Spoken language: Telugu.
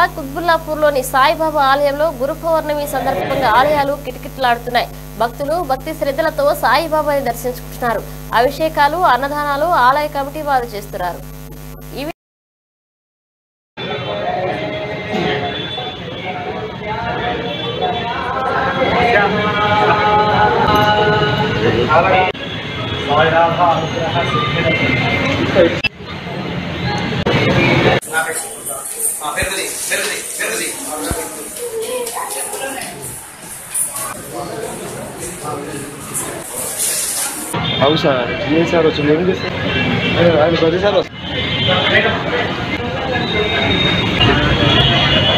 జిల్లా కుత్బుల్లాపూర్లోని సాయిబాబా ఆలయంలో గురు పౌర్ణమి సందర్భంగా ఆలయాలు కిటకిటలాడుతున్నాయి. భక్తులు భక్తి శ్రద్ధలతో సాయిబాబాని దర్శించుకుంటున్నారు. అభిషేకాలు, అన్నదానాలు ఆలయ కమిటీ వారు చేస్తున్నారు. అవుసా ఏం సార్ వచ్చింది ఏం చేస్తారు ఆయన ప్రతిసారి